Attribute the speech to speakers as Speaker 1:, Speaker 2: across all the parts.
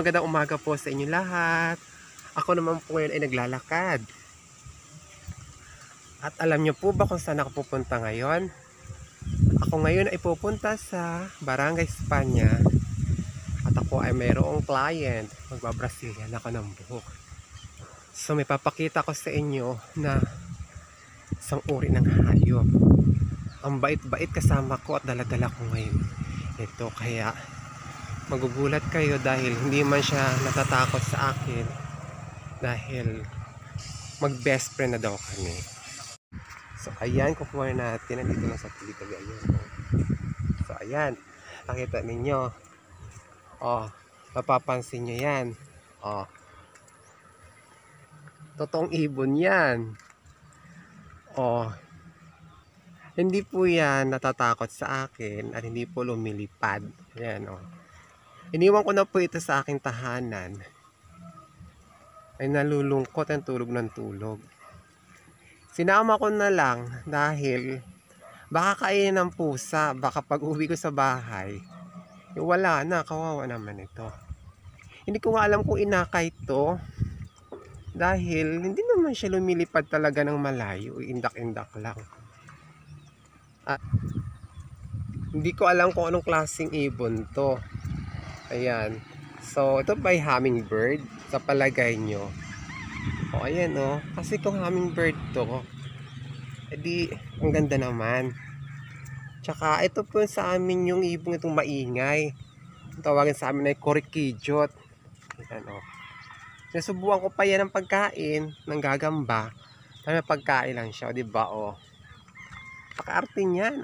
Speaker 1: magandang umaga po sa inyo lahat. Ako naman po ngayon ay naglalakad. At alam niyo po ba kung saan ako pupunta ngayon? Ako ngayon ay pupunta sa Barangay España. At ako ay mayroong client. Magbabrasilian ako ng buhok. So may papakita ko sa inyo na isang uri ng hayop. Ang bait-bait kasama ko at daladala ko ngayon ito, kaya magugulat kayo dahil hindi man siya natatakot sa akin dahil mag best friend na daw kami. So ayan, kukuha natin, nandito lang sa tabi-tabi. Ayan, so ayan, nakita ninyo, mapapansin nyo yan, totoong ibon yan. Hindi po yan natatakot sa akin at hindi po lumilipad. Ayan, iniwan ko na po ito sa aking tahanan. Ay nalulungkot ang tulog ng tulog. Sinama ko na lang dahil baka kainin ng pusa. Baka pag uwi ko sa bahay, wala na, kawawa naman ito. Hindi ko nga alam kung inakay ito dahil hindi naman siya lumilipad talaga ng malayo. Indak-indak lang. Hindi ko alam kung anong klaseng ibon to. Ayan. So, ito ba ay hummingbird? Sa palagay nyo. Ayan kasi kung hummingbird to, edi, ang ganda naman. Tsaka, ito po sa amin yung ibon itong maingay. Tawagin sa amin ay korikijot. Ayan nasubukan ko pa yan ng pagkain, ng gagamba. Pero pagkain lang siya, diba Pakaarte niyan,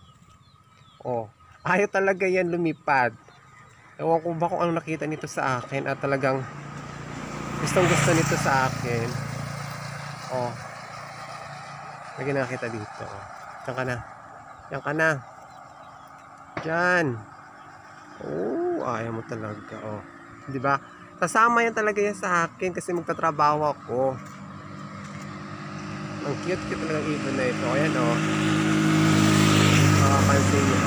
Speaker 1: ayaw talaga yan lumipad. Ewan ko ba kung ano nakita nito sa akin at talagang gustong gusto nito sa akin. Lagi nakita dito. Diyan ka na. Diyan ka na. Diyan. Ayaw mo talaga. Diba? Kasama yan talaga yan sa akin kasi magtatrabaho ako. Ang cute-cute talagang ibon na ito. Ayan makapansin nyo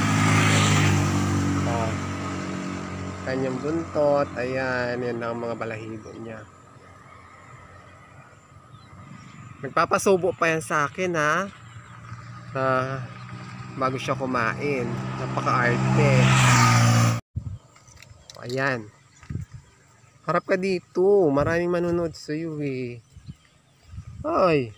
Speaker 1: kanyang buntot. Ayan, yan ang mga balahibo niya. Nagpapasubo pa yan sa akin bago siya kumain. Napaka-arte. Ayan, harap ka dito, maraming manonood sa iyo Ay,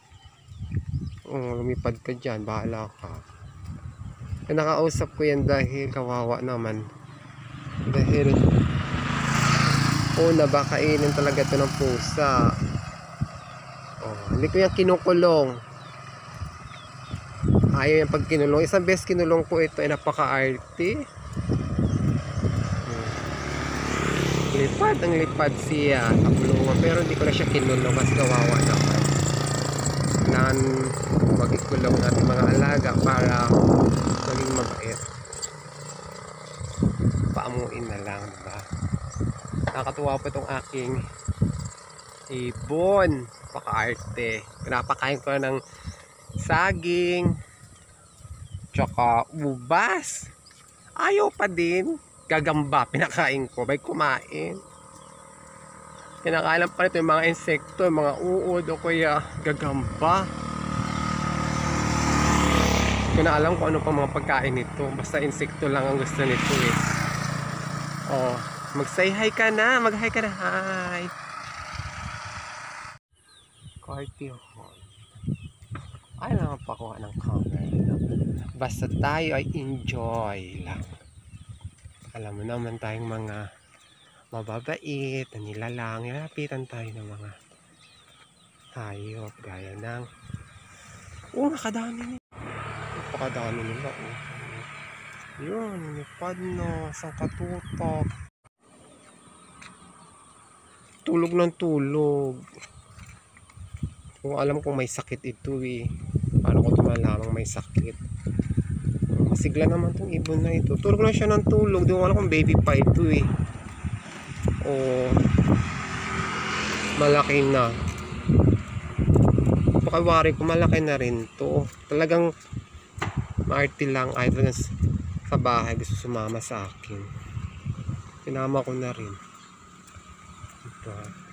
Speaker 1: lumipad ka dyan, bahala ka. Nakausap ko yan dahil kawawa naman. Dahil baka kainin talaga ito ng pusa. Hindi ko yan kinukulong. Ayaw yung pag kinulong. Isang beses kinulong ko ito ay napaka-arte. Lipad, ang lipad siya sa kulungan. Pero hindi ko na siya kinulong kasi kawawa naman. Kailangan mag-ikulong natin mga alaga para maging mabait. Paamuin na lang, diba? Nakakatuwa pa itong aking ibon. Paka-arte. Pinapakain ko ng saging tsaka ubas. Ayaw pa din. Gagamba, pinakain ko. Bay kumain. Kinakailan pa ito yung mga insekto, yung mga uod o kaya gagamba. Hindi ko na alam kung ano pa mga pagkain nito. Basta insekto lang ang gusto nito mag-say hi ka na. Mag-hi ka na. Hi. Party hall. Ay lang pakuha ng camera. Basta tayo ay enjoy lang. Alam mo naman tayong mga mababait, nilalang, nilapitan tayo ng mga hayop gaya ng nakadami nila. Napakadami nila yun, nipad na sa katutok. Tulog ng tulog. Kung alam kong may sakit ito paano ko tumalamang may sakit. Masigla naman tong ibon na ito. Tulog na siya ng tulog. Di ko alam kung baby pa ito malaki na. Pakawari ko malaki na rin to. Talagang maarte lang. Idol sa bahay gusto sumama sa akin. Sinama ko na rin. Ito.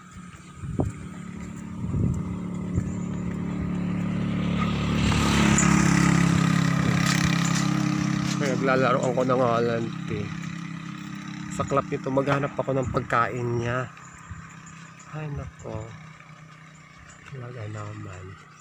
Speaker 1: Naglalaro ako ng halante. Sa club nito maghanap ako ng pagkain niya. Ay nako. Talaga naman.